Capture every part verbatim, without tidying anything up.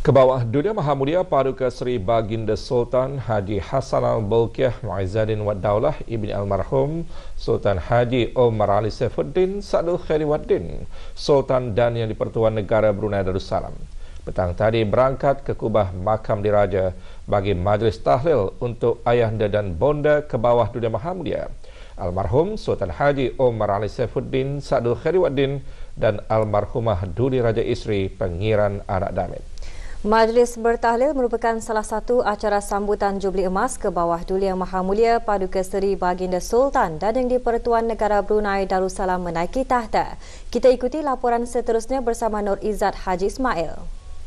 Kebawah Dunia Maha Mulia Paduka Seri Baginda Sultan Haji Hassanal Bolkiah Muizzaddin Wad Daulah Ibni Almarhum Sultan Haji Omar Ali Saifuddin Sadul Khairiwaddin Sultan dan Yang di-Pertuan Negara Brunei Darussalam petang tadi berangkat ke kubah makam diraja bagi majlis tahlil untuk ayahanda dan bonda Kebawah Dunia Maha Mulia Almarhum Sultan Haji Omar Ali Saifuddin Sadul Khairiwaddin dan Almarhumah Duli Raja Isri Pengiran Anak Damit. Majlis bertahlil merupakan salah satu acara sambutan Jubli Emas Kebawah Duli Yang Maha Mulia Paduka Seri Baginda Sultan dan Yang di-Pertuan Negara Brunei Darussalam menaiki tahta. Kita ikuti laporan seterusnya bersama Nur Izzat Haji Ismail.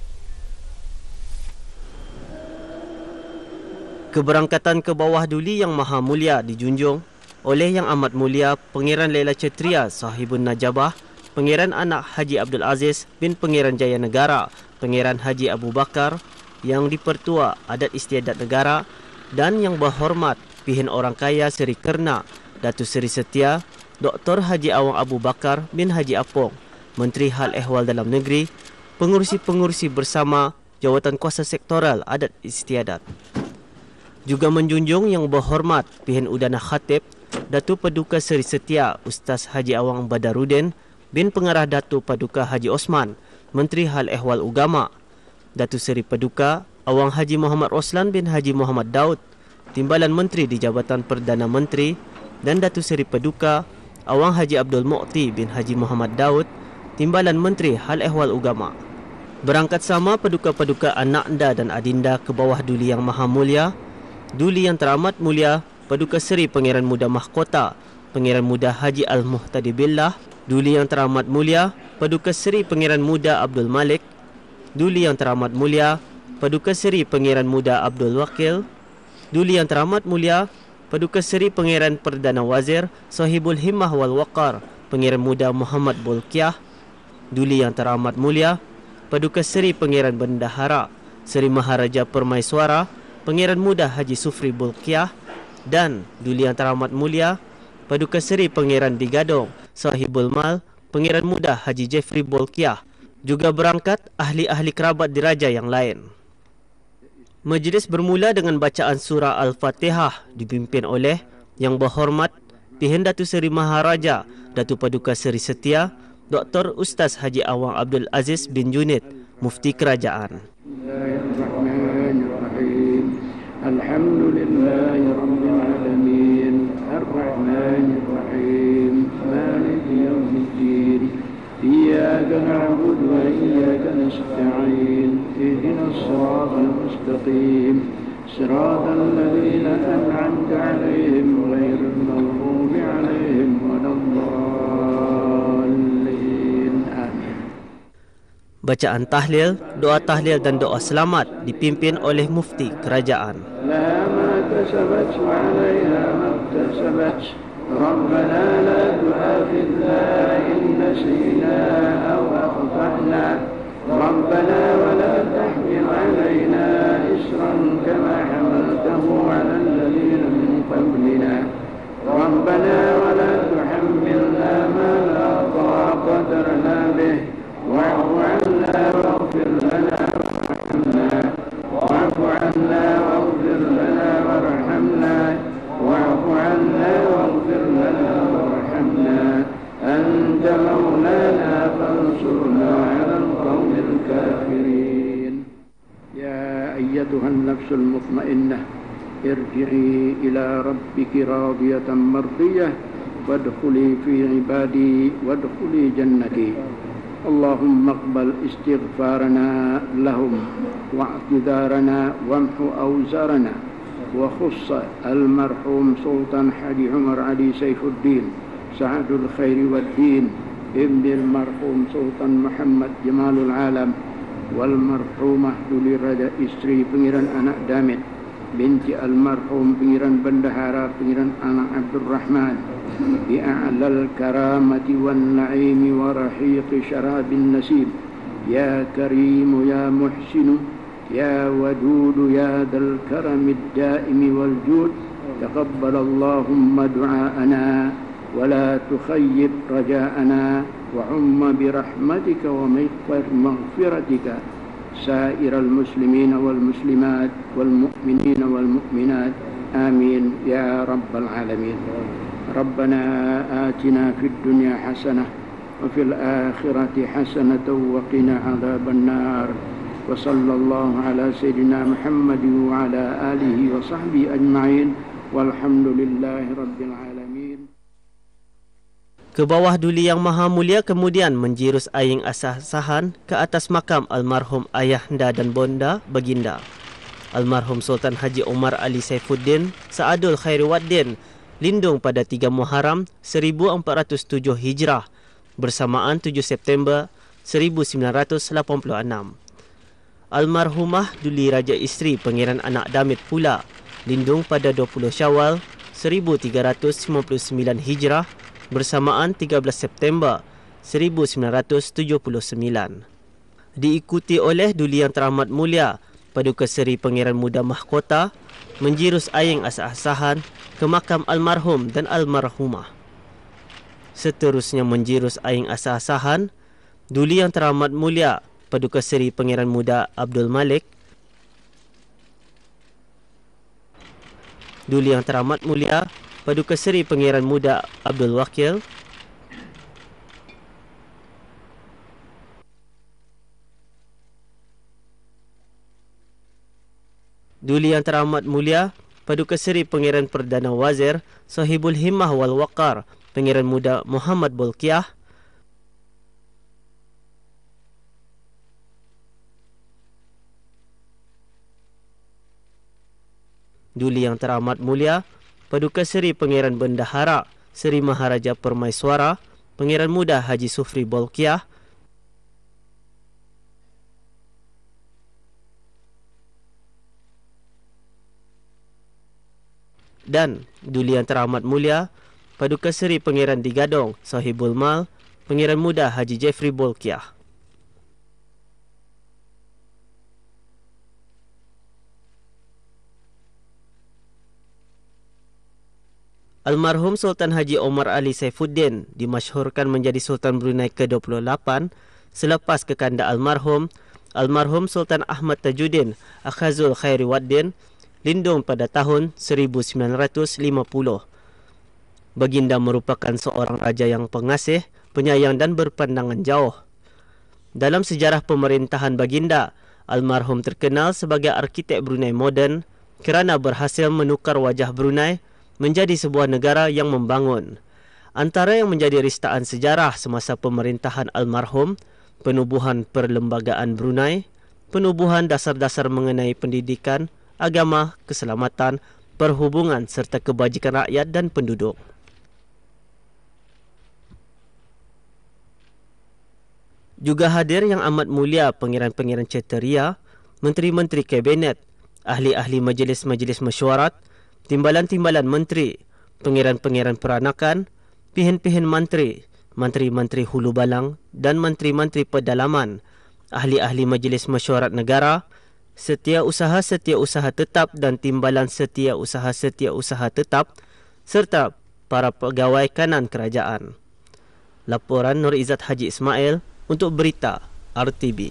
Keberangkatan Kebawah Duli Yang Maha Mulia dijunjung oleh Yang Amat Mulia Pangeran Laila Cetria Sahibun Najabah, Pangeran Anak Haji Abdul Aziz bin Pangeran Jaya Negara, Pangeran Haji Abu Bakar, Yang di-Pertua Adat Istiadat Negara dan Yang Berhormat Pihin Orang Kaya Seri Kerna, Datu Seri Setia, Doktor Haji Awang Abu Bakar bin Haji Apong, Menteri Hal Ehwal Dalam Negeri, pengurusi-pengurusi bersama Jawatan Kuasa Sektoral Adat Istiadat. Juga menjunjung Yang Berhormat Pihin Udana Khatib, Datu Paduka Seri Setia Ustaz Haji Awang Badaruddin bin Pengarah Datu Paduka Haji Osman, Menteri Hal Ehwal Ugama, Datu Seri Paduka Awang Haji Muhammad Roslan bin Haji Muhammad Daud, Timbalan Menteri di Jabatan Perdana Menteri, dan Datu Seri Paduka Awang Haji Abdul Muqti bin Haji Muhammad Daud, Timbalan Menteri Hal Ehwal Ugama. Berangkat sama Paduka-Paduka Anaknda dan Adinda Kebawah Duli Yang Maha Mulia, Duli Yang Teramat Mulia Paduka Seri Pangeran Muda Mahkota, Pangeran Muda Haji Al-Muhtadi Billah, Duli Yang Teramat Mulia Paduka Seri Pangeran Muda Abdul Malik, Duli Yang Teramat Mulia Paduka Seri Pangeran Muda Abdul Wakil, Duli Yang Teramat Mulia Paduka Seri Pangeran Perdana Wazir Sahibul Himmah wal Waqar Pangeran Muda Muhammad Bolkiah, Duli Yang Teramat Mulia Paduka Seri Pangeran Bendahara Seri Maharaja Permaiswara Pangeran Muda Haji Sufri Bolkiah, dan Duli Yang Teramat Mulia Paduka Seri Pangeran Digadong Sahibul Mal Pangeran Muda Haji Jeffrey Bolkiah. Juga berangkat ahli-ahli kerabat diraja yang lain. Majlis bermula dengan bacaan surah Al-Fatihah dipimpin oleh Yang Berhormat Pihin Datu Seri Maharaja Datu Paduka Seri Setia Doktor Ustaz Haji Awang Abdul Aziz bin Junid, Mufti Kerajaan. Alhamdulillahirabbil alamin arrahmanir rahim maliki yaumiddin iyyaka na'budu wa iyyaka nasta'in ihdinas siratal mustaqim siratal ladzina an'amta 'alaihim ghairil maghdubi 'alaihim waladdallin. Amin. Bacaan tahlil, doa tahlil dan doa selamat dipimpin oleh Mufti Kerajaan. ربنا لا تؤاخذنا إن نسينا أو أخطأنا ربنا ولا تحمل علينا إصرا كما حملته على الذين من قبلنا ربنا ولا تحملنا ما لا طاقة لنا به واعف عنا واغفر لنا وارحمنا واعف عنا واغفر لنا وارحمنا واعف عنا واغفر لنا وارحمنا أنت مولانا فانصرنا على القوم الكافرين. يا أيتها النفس المطمئنة ارجعي إلى ربك راضية مرضية وادخلي في عبادي وادخلي جنتي. اللهم اقبل استغفارنا لهم واعتذارنا وامحو أوزارنا. وخص المرحوم سلطان حاجي عمر علي سيف الدين سعد الخير والدين ابن المرحوم سلطان محمد جمال العالم والمرحومة دولي رجا إسري Pengiran Anak Damit binti المرحوم Pengiran Bendahara Pengiran Anak عبد الرحمن بأعلى الكرامة والنعيم ورحيق شراب النسيم. يا كريم يا محسن يا ودود يا ذا الكرم الدائم والجود تقبل اللهم دعاءنا ولا تخيب رجاءنا وعم برحمتك ومغفرتك سائر المسلمين والمسلمات والمؤمنين والمؤمنات آمين يا رب العالمين. ربنا آتنا في الدنيا حسنة وفي الآخرة حسنة وقنا عذاب النار. وصلى الله على سيدنا محمد وعلى آله وصحبه أجمعين والحمد لله رب العالمين. Ke bawah duli yang maha mulia kemudian menjirus aing asah-asahan ke atas makam almarhum ayahanda dan bonda baginda almarhum Sultan Haji Omar Ali Saifuddin Saadul Khairiwaddin lindung pada tiga Muharram seribu empat ratus tujuh Hijrah bersamaan tujuh September seribu sembilan ratus lapan puluh enam. Almarhumah Duli Raja Isteri Pangeran Anak Damit pula lindung pada dua puluh Syawal seribu tiga ratus lima puluh sembilan Hijrah bersamaan tiga belas September seribu sembilan ratus tujuh puluh sembilan. Diikuti oleh Duli Yang Teramat Mulia Paduka Seri Pangeran Muda Mahkota menjirus aing asah-asahan ke makam almarhum dan almarhumah. Seterusnya menjirus aing asah-asahan Duli Yang Teramat Mulia Paduka Seri Pangeran Muda Abdul Malik, Duli Yang Teramat Mulia Paduka Seri Pangeran Muda Abdul Wakil, Duli Yang Teramat Mulia Paduka Seri Pangeran Perdana Wazir Sahibul Himmah wal Waqar Pangeran Muda Muhammad Bolkiah, Duli Yang Teramat Mulia Paduka Seri Pangeran Bendahara Seri Maharaja Permaiswara Pangeran Muda Haji Sufri Bolkiah, dan Duli Yang Teramat Mulia Paduka Seri Pangeran Digadong Sahibul Mal Pangeran Muda Haji Jeffrey Bolkiah. Almarhum Sultan Haji Omar Ali Saifuddin dimasyhurkan menjadi Sultan Brunei ke dua puluh lapan selepas kekanda almarhum Almarhum Sultan Ahmad Tajuddin Akhazul Khairiwaddin lindung pada tahun seribu sembilan ratus lima puluh. Baginda merupakan seorang raja yang pengasih, penyayang dan berpandangan jauh. Dalam sejarah pemerintahan baginda, almarhum terkenal sebagai arkitek Brunei moden kerana berhasil menukar wajah Brunei menjadi sebuah negara yang membangun. Antara yang menjadi ristaan sejarah semasa pemerintahan almarhum, penubuhan perlembagaan Brunei, penubuhan dasar-dasar mengenai pendidikan, agama, keselamatan, perhubungan serta kebajikan rakyat dan penduduk. Juga hadir yang amat mulia Pangeran-Pangeran Ceteria, Menteri-Menteri Kabinet, ahli-ahli majlis-majlis mesyuarat, timbalan-timbalan menteri, pangeran-pangeran peranakan, pihin-pihin menteri, menteri-menteri hulu balang dan menteri-menteri pedalaman, ahli-ahli majlis mesyuarat negara, setiausaha-setiausaha tetap dan timbalan setiausaha-setiausaha tetap, serta para pegawai kanan kerajaan. Laporan Nur Izzat Haji Ismail untuk Berita R T B.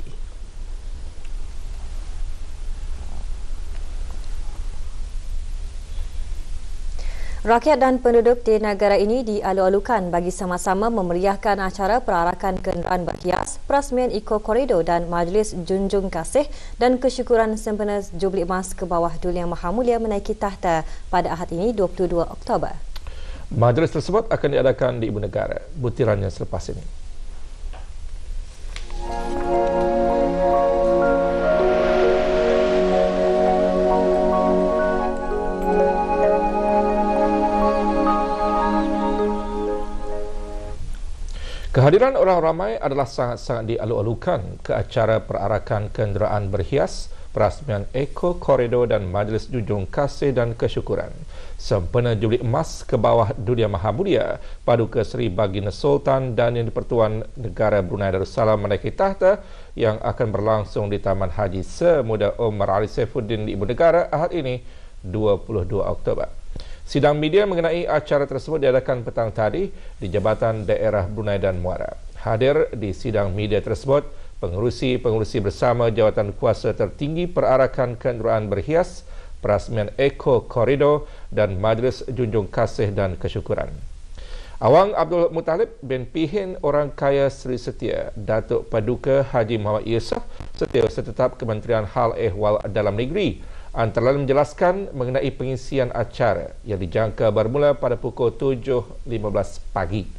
Rakyat dan penduduk di negara ini dialu-alukan bagi sama-sama memeriahkan acara perarakan kenderaan berhias, perasmian Eco Corridor dan Majlis Junjung Kasih dan kesyukuran sempena Jubli Emas ke bawah Duli Yang Maha Mulia menaiki tahta pada Ahad ini dua puluh dua Oktober. Majlis tersebut akan diadakan di Ibu Negara. Butirannya selepas ini. Kehadiran orang ramai adalah sangat-sangat dialu-alukan ke acara perarakan kenderaan berhias, perasmian Eco Corridor dan Majlis Junjung Kasih dan Kesyukuran sempena Jubli Emas ke bawah Duli Yang Maha Mulia Paduka Seri Baginda Sultan dan Yang di-Pertuan Negara Brunei Darussalam menaiki tahta yang akan berlangsung di Taman Haji Semuda Omar Ali Saifuddin di Ibu Negara Ahad ini dua puluh dua Oktober. Sidang media mengenai acara tersebut diadakan petang tadi di Jabatan Daerah Brunei dan Muara. Hadir di sidang media tersebut Pengerusi-pengerusi bersama jawatan kuasa tertinggi perarakan kenderaan berhias, perasmian Eco Corridor dan Majlis Junjung Kasih dan Kesyukuran. Awang Abdul Muttalib bin Pihin Orang Kaya Seri Setia, Datuk Paduka Haji Muhammad Yusof, Setiausaha Tetap Kementerian Hal Ehwal Dalam Negeri, antara lain menjelaskan mengenai pengisian acara yang dijangka bermula pada pukul tujuh lima belas pagi.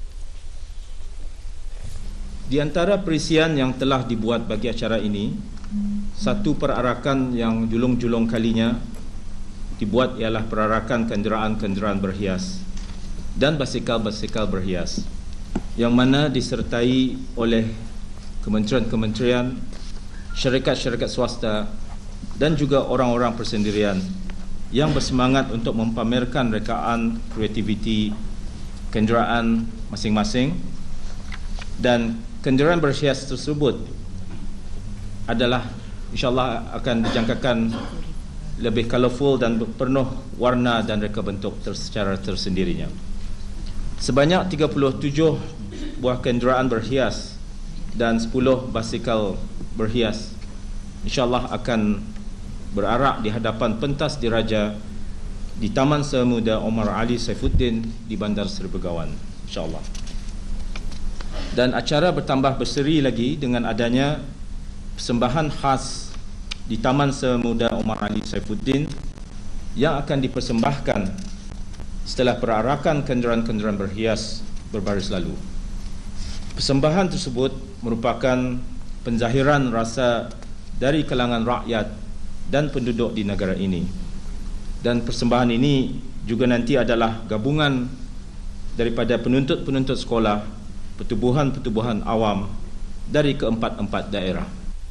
Di antara perisian yang telah dibuat bagi acara ini, satu perarakan yang julung-julung kalinya dibuat ialah perarakan kenderaan-kenderaan berhias dan basikal-basikal berhias, yang mana disertai oleh kementerian-kementerian, syarikat-syarikat swasta dan juga orang-orang persendirian yang bersemangat untuk mempamerkan rekaan kreativiti kenderaan masing-masing. Dan kenderaan berhias tersebut adalah insyaAllah akan dijangkakan lebih colourful dan penuh warna dan reka bentuk ter- secara tersendirinya. Sebanyak tiga puluh tujuh buah kenderaan berhias dan sepuluh basikal berhias insyaAllah akan berarak di hadapan pentas diraja di Taman Semuda Omar Ali Saifuddin di Bandar Seri Begawan, insyaAllah. Dan acara bertambah berseri lagi dengan adanya persembahan khas di Taman Semuda Omar Ali Saifuddin yang akan dipersembahkan setelah perarakan kenderaan-kenderaan berhias berbaris lalu. Persembahan tersebut merupakan penzahiran rasa dari kalangan rakyat dan penduduk di negara ini. Dan persembahan ini juga nanti adalah gabungan daripada penuntut-penuntut sekolah, pertubuhan-pertubuhan awam dari keempat-empat daerah.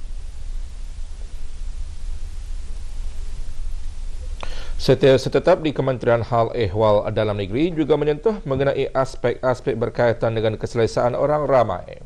Setiausaha Tetap di Kementerian Hal Ehwal Dalam Negeri juga menyentuh mengenai aspek-aspek berkaitan dengan keselesaan orang ramai.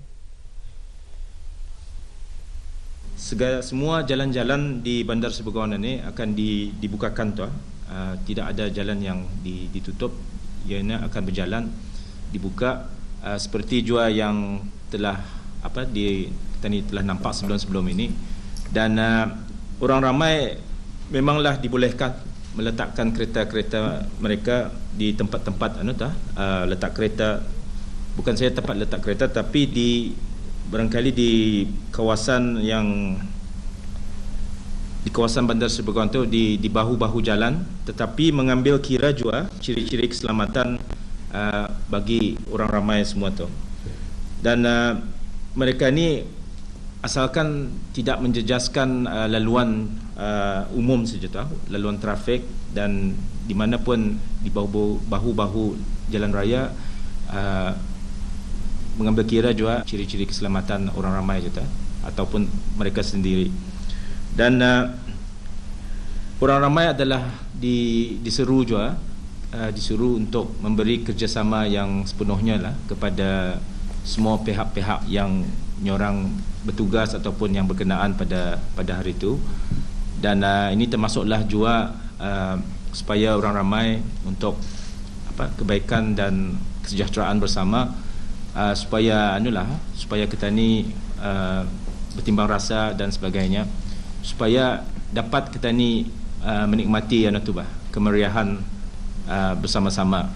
Segala semua jalan-jalan di Bandar Seri Begawan ini akan di, dibukakan tuan. Uh, tidak ada jalan yang di, ditutup, ianya akan berjalan, dibuka. Uh, seperti jua yang telah apa di kita ni telah nampak sebelum-sebelum ini, dan uh, orang ramai memanglah dibolehkan meletakkan kereta-kereta mereka di tempat-tempat anu tah uh, letak kereta, bukan saja tempat letak kereta tapi di barangkali di kawasan yang di kawasan Bandar Seri Begawan tu di di bahu-bahu jalan, tetapi mengambil kira jua ciri-ciri keselamatan Uh, bagi orang ramai semua tu. Dan uh, mereka ni asalkan tidak menjejaskan uh, laluan uh, umum saja tu, laluan trafik, dan di mana pun di bahu-bahu jalan raya uh, mengambil kira juga ciri-ciri keselamatan orang ramai saja ataupun mereka sendiri. Dan uh, orang ramai adalah di, diseru juga Uh, disuruh untuk memberi kerjasama yang sepenuhnya lah kepada semua pihak-pihak yang nyorang bertugas ataupun yang berkenaan pada pada hari itu. Dan uh, ini termasuklah juga uh, supaya orang ramai untuk apa kebaikan dan kesejahteraan bersama, uh, supaya anulah supaya kita ni uh, bertimbang rasa dan sebagainya, supaya dapat kita ni uh, menikmati anu tu bah kemeriahan Uh, bersama-sama.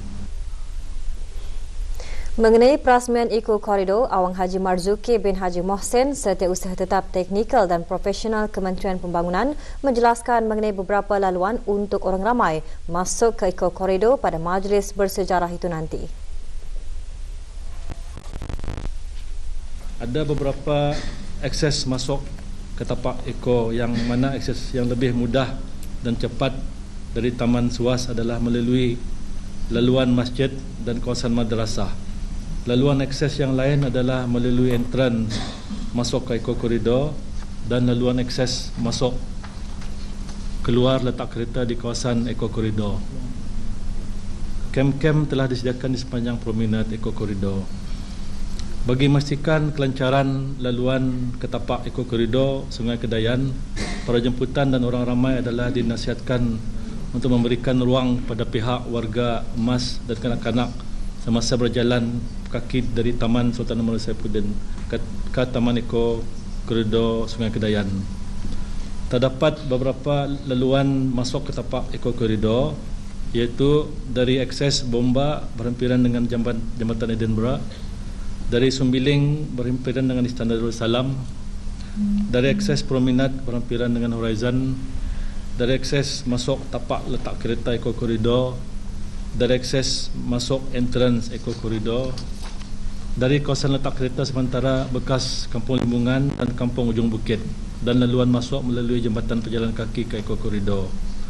Mengenai perasmian Eco Corridor, Awang Haji Marzuki bin Haji Mohsen, Setiausaha Tetap Teknikal dan Profesional Kementerian Pembangunan, menjelaskan mengenai beberapa laluan untuk orang ramai masuk ke Eco Corridor pada majlis bersejarah itu nanti. Ada beberapa akses masuk ke tapak Eco yang mana akses yang lebih mudah dan cepat dari Taman Suas adalah melalui laluan masjid dan kawasan madrasah. Laluan akses yang lain adalah melalui entran masuk ke Eco Corridor dan laluan akses masuk keluar letak kereta di kawasan Eco Corridor. Kem-kem telah disediakan di sepanjang promenade Eco Corridor. Bagi memastikan kelancaran laluan ke tapak Eco Corridor Sungai Kedayan, para jemputan dan orang ramai adalah dinasihatkan untuk memberikan ruang pada pihak warga emas dan kanak-kanak semasa berjalan kaki dari Taman Sultan Mahmud Saifuddin ke ke Taman Eko Koridor Sungai Kedayan. Terdapat beberapa laluan masuk ke tapak Eko Koridor, iaitu dari akses Bomba berhampiran dengan Jambatan, Jambatan Edinburgh, dari Sumbiling berhampiran dengan Istana Darussalam, dari akses Promenade berhampiran dengan Horizon, dari akses masuk tapak letak kereta Eko Koridor, dari akses masuk entrance Eko Koridor, dari kawasan letak kereta sementara bekas Kampung Limbungan dan Kampung Ujung Bukit, dan laluan masuk melalui jambatan pejalan kaki ke Eko Koridor.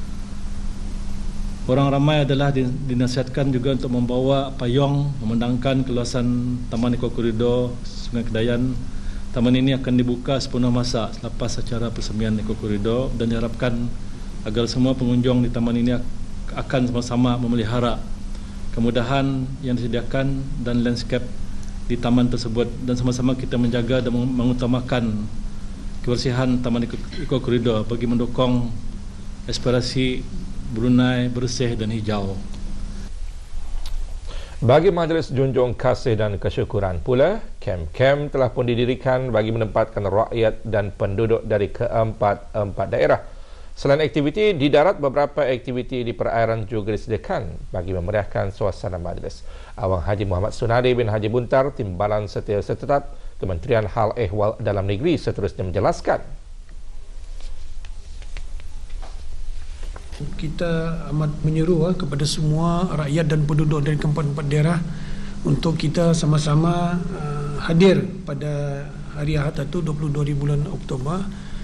Orang ramai adalah dinasihatkan juga untuk membawa payung memandangkan keluasan Taman Eko Koridor Sungai Kedayan. Taman ini akan dibuka sepenuh masa selepas acara persemian Eko Koridor, dan diharapkan agar semua pengunjung di taman ini akan sama-sama memelihara kemudahan yang disediakan dan landscape di taman tersebut, dan sama-sama kita menjaga dan mengutamakan kebersihan Taman Eko Koridor bagi mendukung aspirasi Brunei bersih dan hijau. Bagi Majlis Junjung Kasih dan Kesyukuran pula, kem-kem telah pun didirikan bagi menempatkan rakyat dan penduduk dari keempat-empat daerah. Selain aktiviti di darat, beberapa aktiviti di perairan juga disediakan bagi memeriahkan suasana majlis. Awang Haji Muhammad Sunadi bin Haji Buntar, Timbalan Setiausaha Tetap Kementerian Hal Ehwal Dalam Negeri seterusnya menjelaskan. Kita amat menyeru kepada semua rakyat dan penduduk dari keempat-empat daerah untuk kita sama-sama hadir pada hari Ahad itu dua puluh dua hari bulan Oktober,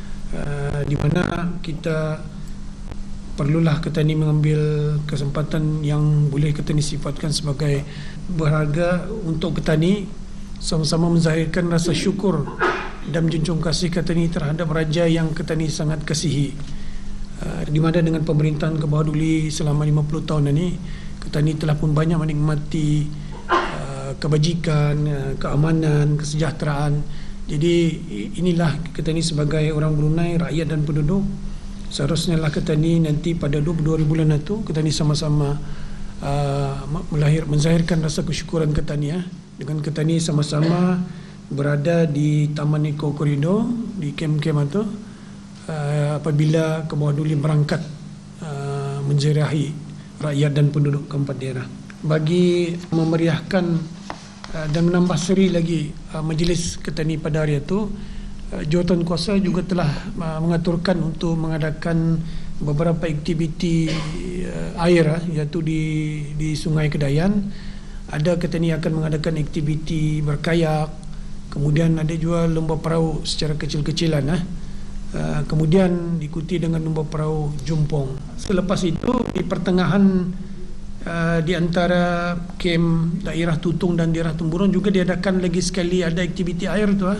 di mana kita perlulah kita ni mengambil kesempatan yang boleh kita ni sifatkan sebagai berharga untuk kita ni sama-sama menzahirkan rasa syukur dan menjunjung kasih kita ni terhadap raja yang kita ni sangat kasihi. Uh, di mana dengan pemerintahan ke bawah Duli selama lima puluh tahun ini, kita ni telah pun banyak menikmati uh, kebajikan, uh, keamanan, kesejahteraan. Jadi inilah kita ni sebagai orang Brunei, rakyat dan penduduk, seharusnya lah kita ni nanti pada dua puluh dua hari bulan itu kita ni sama-sama uh, melahir, menzahirkan rasa kesyukuran kita ni, ya, dengan kita ni sama-sama berada di Taman Eko Koridor, di kem-kem itu, Uh, apabila ke bawah Duli berangkat uh, menziarahi rakyat dan penduduk keempat daerah. Bagi memeriahkan uh, dan menambah seri lagi uh, majlis kita ni pada hari itu, uh, Jawatankuasa juga telah uh, mengaturkan untuk mengadakan beberapa aktiviti uh, air, uh, iaitu di di Sungai Kedayan. Ada kita ni akan mengadakan aktiviti berkayak, kemudian ada juga lomba perahu secara kecil-kecilan, uh. Uh, kemudian diikuti dengan lomba perahu jumpong. Selepas itu di pertengahan uh, di antara kem daerah Tutung dan daerah Temburun juga diadakan lagi sekali ada aktiviti air tu, uh,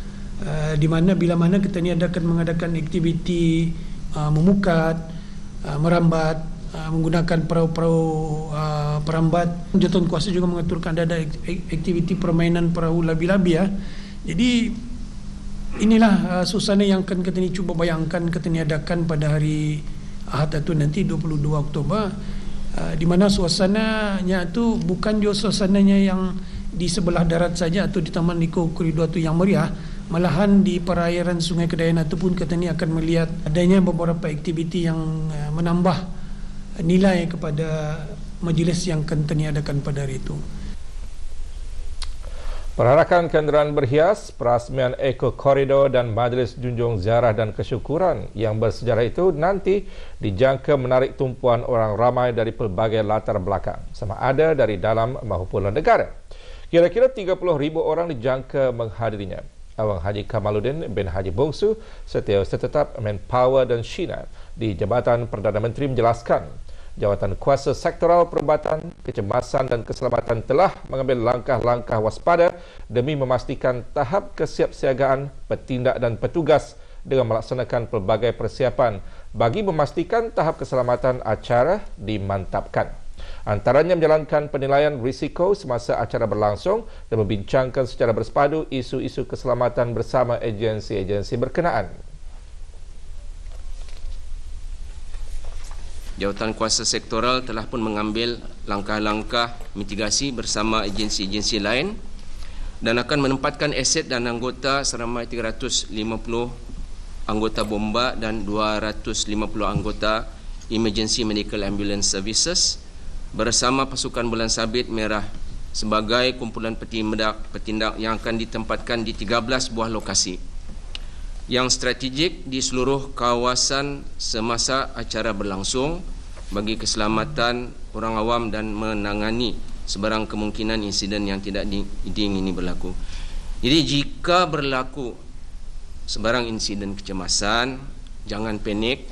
di mana bila mana kita ni adakan mengadakan aktiviti uh, memukat, uh, merambat, uh, menggunakan perahu-perahu uh, perambat. Jawatankuasa juga mengaturkan ada aktiviti permainan perahu labi-labi, ya. Jadi inilah uh, suasana yang akan kita ni cuba bayangkan kita ni adakan pada hari Ahad itu nanti dua puluh dua Oktober, uh, di mana suasananya itu bukan juga suasananya yang di sebelah darat saja atau di Taman Eko Koridor itu yang meriah, malahan di perairan Sungai Kedayan itu pun kita ni akan melihat adanya beberapa aktiviti yang uh, menambah nilai kepada majlis yang akan kita ni adakan pada hari itu. Perarakan kenderaan berhias, perasmian Eko Koridor dan Majlis Junjung Ziarah dan Kesyukuran yang bersejarah itu nanti dijangka menarik tumpuan orang ramai dari pelbagai latar belakang, sama ada dari dalam maupun luar negara. Kira-kira tiga puluh ribu orang dijangka menghadirinya. Awang Haji Kamaluddin bin Haji Bongsu, Setiausaha Tetap Manpower dan Shina di Jabatan Perdana Menteri menjelaskan, Jawatankuasa Sektoral Perubatan, Kecemasan dan Keselamatan telah mengambil langkah-langkah waspada demi memastikan tahap kesiapsiagaan petindak dan petugas dengan melaksanakan pelbagai persiapan bagi memastikan tahap keselamatan acara dimantapkan. Antaranya menjalankan penilaian risiko semasa acara berlangsung dan membincangkan secara bersepadu isu-isu keselamatan bersama agensi-agensi berkenaan. Jawatankuasa Sektoral telah pun mengambil langkah-langkah mitigasi bersama agensi-agensi lain dan akan menempatkan aset dan anggota seramai tiga ratus lima puluh anggota bomba dan dua ratus lima puluh anggota Emergency Medical Ambulance Services bersama pasukan bulan sabit merah sebagai kumpulan petindak, petindak yang akan ditempatkan di tiga belas buah lokasi yang strategik di seluruh kawasan semasa acara berlangsung bagi keselamatan orang awam dan menangani sebarang kemungkinan insiden yang tidak diingini berlaku. Jadi jika berlaku sebarang insiden kecemasan, jangan panik,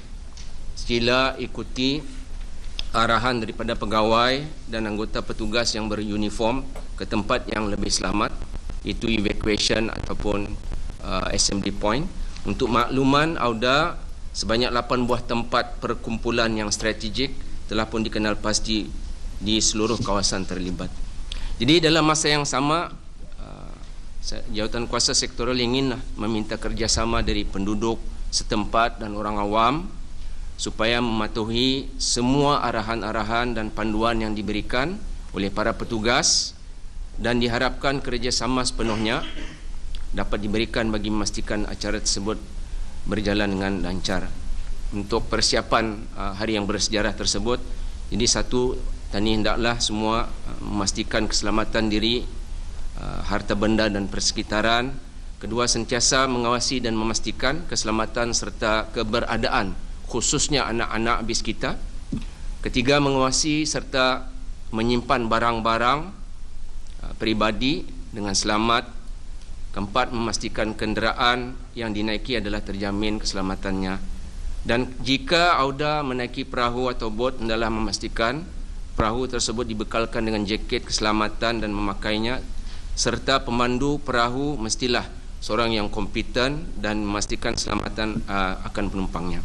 sila ikuti arahan daripada pegawai dan anggota petugas yang beruniform ke tempat yang lebih selamat, itu evacuation ataupun uh, assembly point. Untuk makluman Auda, sebanyak lapan buah tempat perkumpulan yang strategik telah pun dikenal pasti di seluruh kawasan terlibat. Jadi dalam masa yang sama, uh, jawatan kuasa sektoral ingin meminta kerjasama dari penduduk setempat dan orang awam supaya mematuhi semua arahan-arahan dan panduan yang diberikan oleh para petugas, dan diharapkan kerjasama sepenuhnya dapat diberikan bagi memastikan acara tersebut berjalan dengan lancar. Untuk persiapan uh, hari yang bersejarah tersebut, jadi satu, tani hendaklah semua uh, memastikan keselamatan diri, uh, harta benda dan persekitaran. Kedua, sentiasa mengawasi dan memastikan keselamatan serta keberadaan khususnya anak-anak bis kita. Ketiga, mengawasi serta menyimpan barang-barang uh, peribadi dengan selamat. Keempat, memastikan kenderaan yang dinaiki adalah terjamin keselamatannya. Dan jika Auda menaiki perahu atau bot, hendaklah memastikan perahu tersebut dibekalkan dengan jaket keselamatan dan memakainya, serta pemandu perahu mestilah seorang yang kompeten dan memastikan keselamatan uh, akan penumpangnya.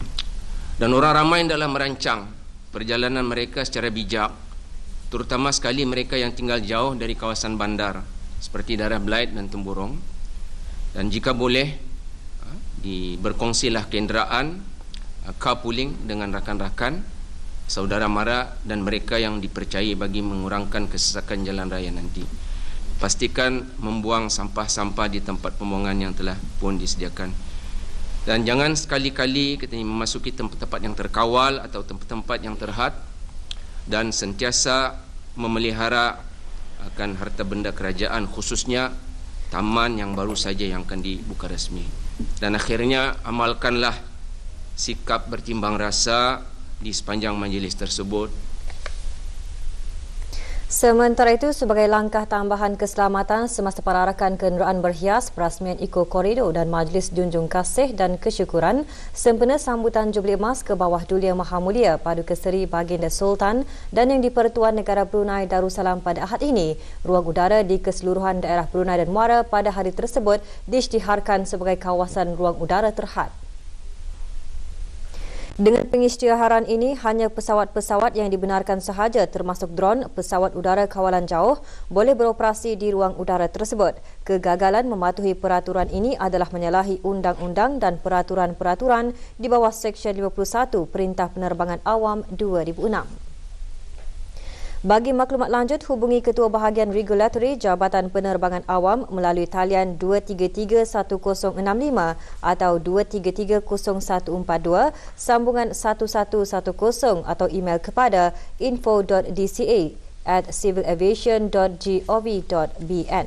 Dan orang ramai hendaklah merancang perjalanan mereka secara bijak, terutama sekali mereka yang tinggal jauh dari kawasan bandar seperti daerah Belait dan Temburong. Dan jika boleh, di berkongsilah kenderaan, carpooling dengan rakan-rakan, saudara mara dan mereka yang dipercayai bagi mengurangkan kesesakan jalan raya nanti. Pastikan membuang sampah-sampah di tempat pembuangan yang telah pun disediakan. Dan jangan sekali-kali katanya memasuki tempat-tempat yang terkawal atau tempat-tempat yang terhad, dan sentiasa memelihara akan harta benda kerajaan, khususnya taman yang baru saja yang akan dibuka resmi. Dan akhirnya, amalkanlah sikap bertimbang rasa di sepanjang majlis tersebut. Sementara itu, sebagai langkah tambahan keselamatan semasa perarakan kenderaan berhias Perasmian Eco Corridor dan Majlis Junjung Kasih dan Kesyukuran sempena sambutan Jubli Emas ke Bawah Duli Yang Maha Mulia Paduka Seri Baginda Sultan dan Yang di-Pertuan Negara Brunei Darussalam pada Ahad ini, ruang udara di keseluruhan daerah Brunei dan Muara pada hari tersebut diisytiharkan sebagai kawasan ruang udara terhad. Dengan pengisytiharan ini, hanya pesawat-pesawat yang dibenarkan sahaja termasuk dron, pesawat udara kawalan jauh boleh beroperasi di ruang udara tersebut. Kegagalan mematuhi peraturan ini adalah menyalahi undang-undang dan peraturan-peraturan di bawah Seksyen lima puluh satu Perintah Penerbangan Awam dua ribu enam. Bagi maklumat lanjut, hubungi Ketua Bahagian Regulatory Jabatan Penerbangan Awam melalui talian dua tiga tiga satu kosong enam lima atau dua tiga tiga kosong satu empat dua, sambungan satu satu satu kosong atau email kepada info dot d c a at civilaviation dot gov dot b n.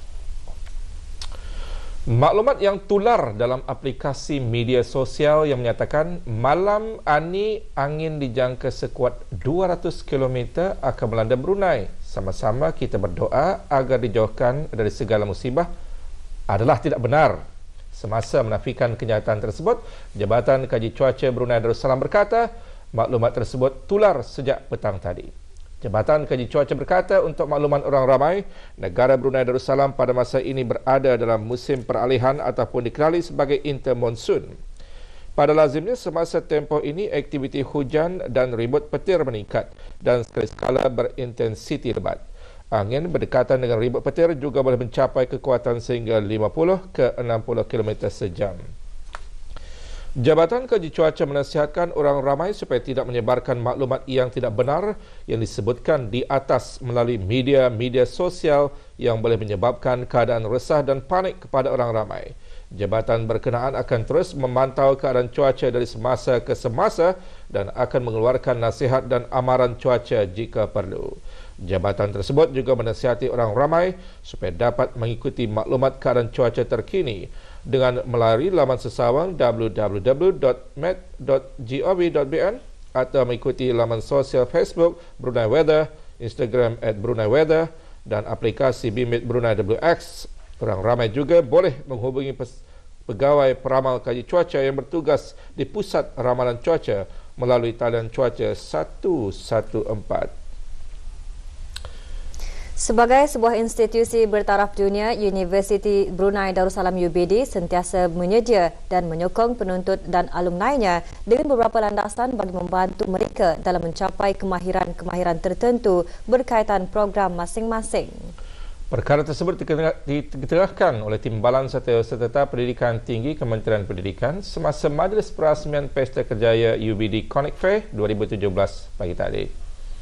Maklumat yang tular dalam aplikasi media sosial yang menyatakan malam ani angin dijangka sekuat dua ratus kilometer akan melanda Brunei. Sama-sama kita berdoa agar dijauhkan dari segala musibah adalah tidak benar. Semasa menafikan kenyataan tersebut, Jabatan Kaji Cuaca Brunei Darussalam berkata maklumat tersebut tular sejak petang tadi. Jabatan Kaji Cuaca berkata, untuk makluman orang ramai, negara Brunei Darussalam pada masa ini berada dalam musim peralihan ataupun dikenali sebagai intermonsun. Pada lazimnya, semasa tempoh ini, aktiviti hujan dan ribut petir meningkat dan sekali-sekala berintensiti lebat. Angin berdekatan dengan ribut petir juga boleh mencapai kekuatan sehingga lima puluh ke enam puluh kilometer sejam. Jabatan Kaji Cuaca menasihatkan orang ramai supaya tidak menyebarkan maklumat yang tidak benar yang disebutkan di atas melalui media-media sosial yang boleh menyebabkan keadaan resah dan panik kepada orang ramai. Jabatan berkenaan akan terus memantau keadaan cuaca dari semasa ke semasa dan akan mengeluarkan nasihat dan amaran cuaca jika perlu. Jabatan tersebut juga menasihati orang ramai supaya dapat mengikuti maklumat keadaan cuaca terkini dengan melalui laman sesawang w w w dot met dot gov dot b n atau mengikuti laman sosial Facebook Brunei Weather, Instagram at Brunei Weather dan aplikasi Bimbit Brunei W X. Orang ramai juga boleh menghubungi pegawai peramal kaji cuaca yang bertugas di Pusat Ramalan Cuaca melalui talian cuaca satu satu empat. Sebagai sebuah institusi bertaraf dunia, Universiti Brunei Darussalam U B D sentiasa menyedia dan menyokong penuntut dan alumni-nya dengan beberapa landasan bagi membantu mereka dalam mencapai kemahiran-kemahiran tertentu berkaitan program masing-masing. Perkara tersebut diketerahkan oleh Timbalan Serta Pendidikan Tinggi Kementerian Pendidikan semasa Majlis Perasmian Pesta Kerjaya U B D Connect Fair dua ribu tujuh belas pagi tadi.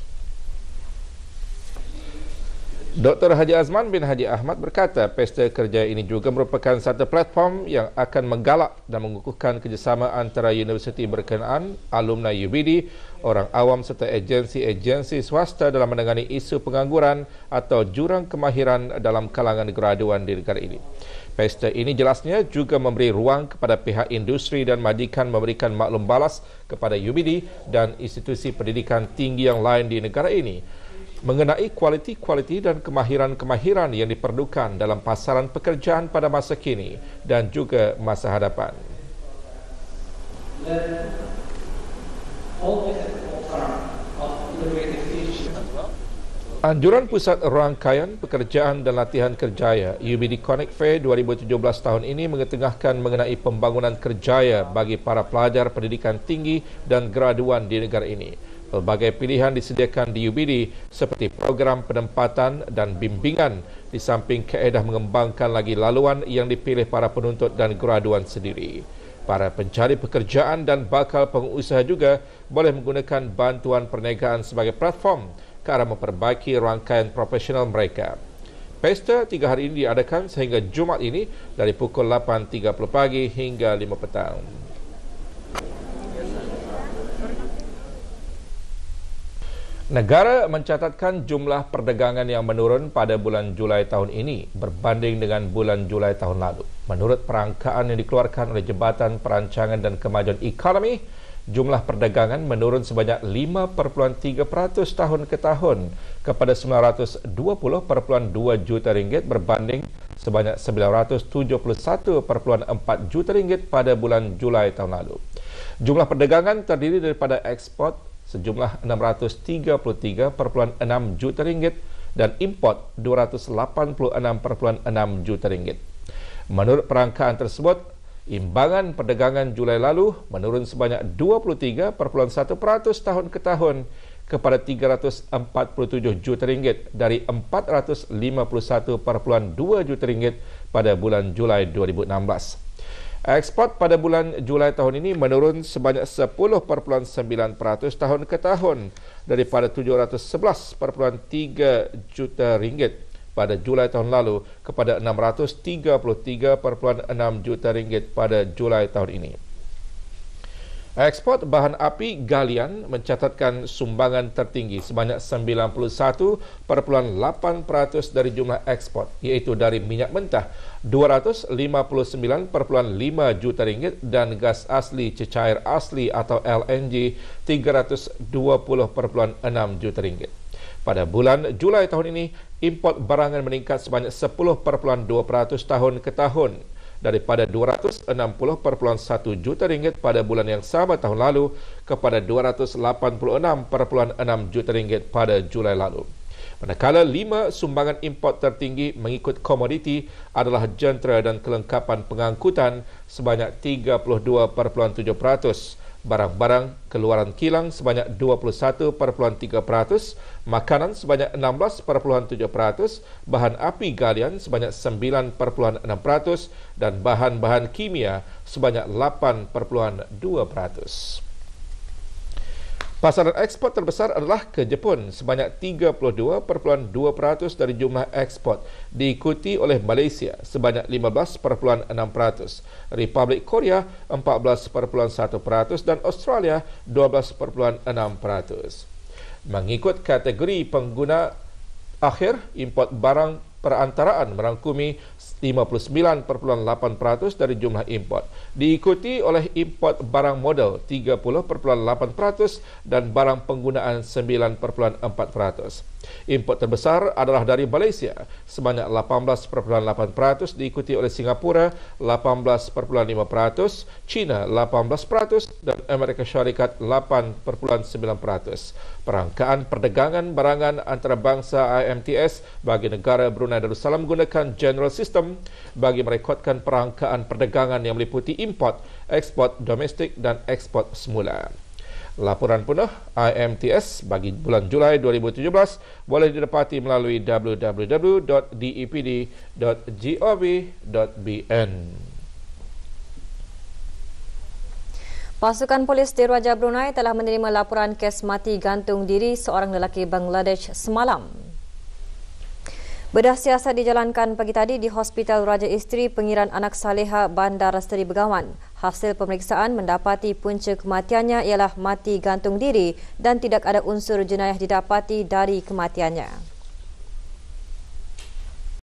Doktor Haji Azman bin Haji Ahmad berkata pesta kerja ini juga merupakan satu platform yang akan menggalak dan mengukuhkan kerjasama antara universiti berkenaan, alumni U B D, orang awam serta agensi-agensi swasta dalam menangani isu pengangguran atau jurang kemahiran dalam kalangan graduan di negara ini. Pesta ini jelasnya juga memberi ruang kepada pihak industri dan majikan memberikan maklum balas kepada U B D dan institusi pendidikan tinggi yang lain di negara ini mengenai kualiti-kualiti dan kemahiran-kemahiran yang diperlukan dalam pasaran pekerjaan pada masa kini dan juga masa hadapan. Anjuran Pusat Rangkaian Pekerjaan dan Latihan Kerjaya U B D Connect Fair dua ribu tujuh belas tahun ini mengetengahkan mengenai pembangunan kerjaya bagi para pelajar pendidikan tinggi dan graduan di negara ini. Pelbagai pilihan disediakan di U B D seperti program penempatan dan bimbingan di samping kaedah mengembangkan lagi laluan yang dipilih para penuntut dan graduan sendiri. Para pencari pekerjaan dan bakal pengusaha juga boleh menggunakan bantuan perniagaan sebagai platform ke arah memperbaiki rangkaian profesional mereka. Pesta tiga hari ini diadakan sehingga Jumaat ini dari pukul lapan tiga puluh pagi hingga lima petang. Negara mencatatkan jumlah perdagangan yang menurun pada bulan Julai tahun ini berbanding dengan bulan Julai tahun lalu. Menurut perangkaan yang dikeluarkan oleh Jabatan Perancangan dan Kemajuan Ekonomi, jumlah perdagangan menurun sebanyak lima perpuluhan tiga peratus tahun ke tahun kepada sembilan ratus dua puluh perpuluhan dua juta ringgit berbanding sebanyak sembilan ratus tujuh puluh satu perpuluhan empat juta ringgit pada bulan Julai tahun lalu. Jumlah perdagangan terdiri daripada ekspor sejumlah enam ratus tiga puluh tiga perpuluhan enam juta ringgit dan import dua ratus lapan puluh enam perpuluhan enam juta ringgit. Menurut perangkaan tersebut, imbangan perdagangan Julai lalu menurun sebanyak dua puluh tiga perpuluhan satu peratus tahun ke tahun kepada tiga ratus empat puluh tujuh juta ringgit dari empat ratus lima puluh satu perpuluhan dua juta ringgit pada bulan Julai dua ribu enam belas. Ekspor pada bulan Julai tahun ini menurun sebanyak sepuluh perpuluhan sembilan peratus tahun ke tahun daripada tujuh ratus sebelas perpuluhan tiga juta ringgit pada Julai tahun lalu kepada enam ratus tiga puluh tiga perpuluhan enam juta ringgit pada Julai tahun ini. Ekspor bahan api galian mencatatkan sumbangan tertinggi sebanyak sembilan puluh satu perpuluhan lapan peratus dari jumlah ekspor, iaitu dari minyak mentah dua ratus lima puluh sembilan perpuluhan lima juta ringgit dan gas asli cecair asli atau L N G tiga ratus dua puluh perpuluhan enam juta ringgit. Pada bulan Julai tahun ini, import barangan meningkat sebanyak sepuluh perpuluhan dua peratus tahun ke tahun daripada dua ratus enam puluh perpuluhan satu juta ringgit pada bulan yang sama tahun lalu kepada dua ratus lapan puluh enam perpuluhan enam juta ringgit pada Julai lalu. Manakala lima sumbangan import tertinggi mengikut komoditi adalah jentera dan kelengkapan pengangkutan sebanyak tiga puluh dua perpuluhan tujuh peratus, barang-barang keluaran kilang sebanyak dua puluh satu perpuluhan tiga peratus, makanan sebanyak enam belas perpuluhan tujuh peratus, bahan api galian sebanyak sembilan perpuluhan enam peratus dan bahan-bahan kimia sebanyak lapan perpuluhan dua peratus. Pasaran ekspor terbesar adalah ke Jepun sebanyak tiga puluh dua perpuluhan dua peratus dari jumlah ekspor, diikuti oleh Malaysia sebanyak lima belas perpuluhan enam peratus, Republik Korea empat belas perpuluhan satu peratus dan Australia dua belas perpuluhan enam peratus. Mengikut kategori pengguna akhir, import barang perantaraan merangkumi lima puluh sembilan perpuluhan lapan peratus dari jumlah import, diikuti oleh import barang modal tiga puluh perpuluhan lapan peratus dan barang penggunaan sembilan perpuluhan empat peratus. Import terbesar adalah dari Malaysia sebanyak lapan belas perpuluhan lapan peratus, diikuti oleh Singapura lapan belas perpuluhan lima peratus, China lapan belas peratus dan Amerika Syarikat lapan perpuluhan sembilan peratus. Perangkaan perdagangan barangan antarabangsa I M T S bagi negara Brunei Darussalam menggunakan General System bagi merekodkan perangkaan perdagangan yang meliputi import, ekspor domestik dan ekspor semula. Laporan penuh I M T S bagi bulan Julai dua ribu tujuh belas boleh didapati melalui w w w dot d e p d dot gov dot b n. Pasukan polis di Raja Brunei telah menerima laporan kes mati gantung diri seorang lelaki Bangladesh semalam. Bedah siasat dijalankan pagi tadi di Hospital Raja Isteri Pengiran Anak Saleha Bandar Seri Begawan. Hasil pemeriksaan mendapati punca kematiannya ialah mati gantung diri dan tidak ada unsur jenayah didapati dari kematiannya.